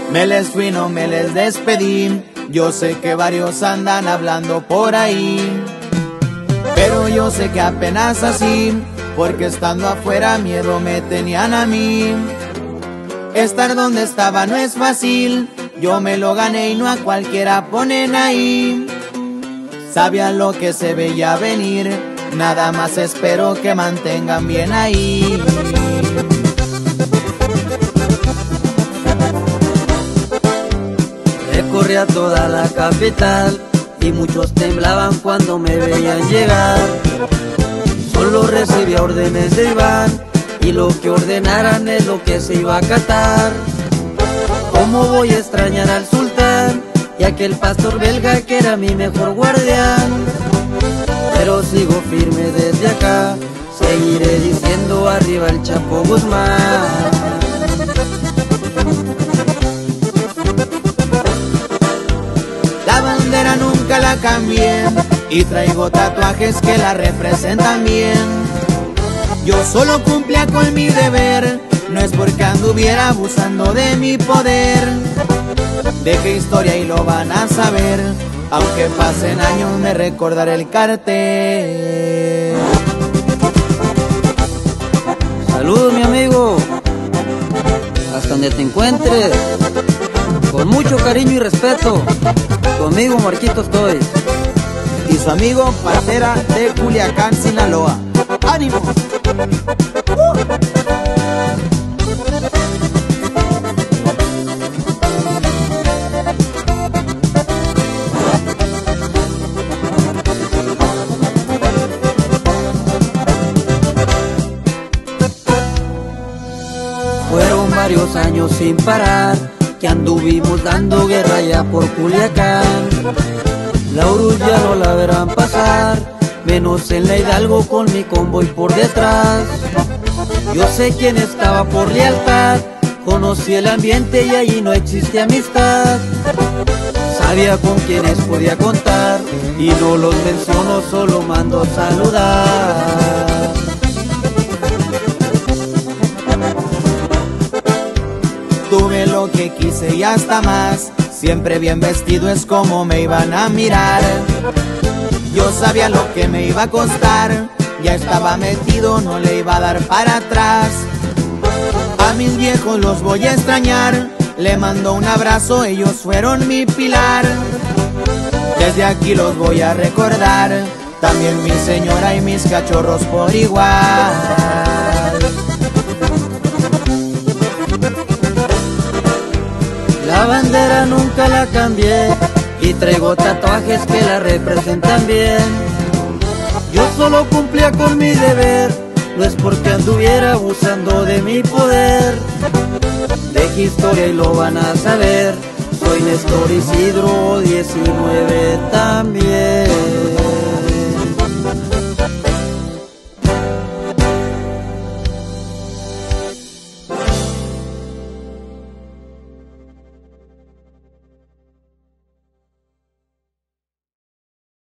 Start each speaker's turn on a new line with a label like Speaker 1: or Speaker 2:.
Speaker 1: Me les fui, no me les despedí. Yo sé que varios andan hablando por ahí, pero yo sé que apenas así, porque estando afuera miedo me tenían a mí. Estar donde estaba no es fácil, yo me lo gané y no a cualquiera ponen ahí. Sabía lo que se veía venir, nada más espero que mantengan bien ahí.
Speaker 2: Recorría toda la capital y muchos temblaban cuando me veían llegar. Solo recibía órdenes de Iván y lo que ordenaran es lo que se iba a acatar. ¿Cómo voy a extrañar al sultán y aquel pastor belga que era mi mejor guardián? Pero sigo firme desde acá, seguiré diciendo arriba el Chapo Guzmán.
Speaker 1: La bandera nunca la cambié y traigo tatuajes que la representan bien. Yo solo cumplía con mi deber, no es porque anduviera abusando de mi poder. Dejé historia y lo van a saber, aunque pasen años me recordaré el cartel.
Speaker 2: Saludos mi amigo, hasta donde te encuentres, con mucho cariño y respeto, conmigo Marquito estoy.
Speaker 1: Y su amigo Pantera de Culiacán, Sinaloa. ¡Ánimo!
Speaker 2: Fueron varios años sin parar que anduvimos dando guerra ya por Culiacán. La Urus ya no la verán pasar, menos en la Hidalgo con mi convoy por detrás. Yo sé quién estaba por lealtad, conocí el ambiente y allí no existe amistad. Sabía con quienes podía contar y no los menciono, solo mando saludar.
Speaker 1: Tuve lo que quise y hasta más, siempre bien vestido es como me iban a mirar. Yo sabía lo que me iba a costar, ya estaba metido, no le iba a dar para atrás. A mis viejos los voy a extrañar, le mando un abrazo, ellos fueron mi pilar. Desde aquí los voy a recordar, también mi señora y mis cachorros por igual.
Speaker 2: La bandera nunca la cambié y traigo tatuajes que la representan bien. Yo solo cumplía con mi deber, no es porque anduviera abusando de mi poder. Dejé historia y lo van a saber, soy Néstor Isidro 19 también.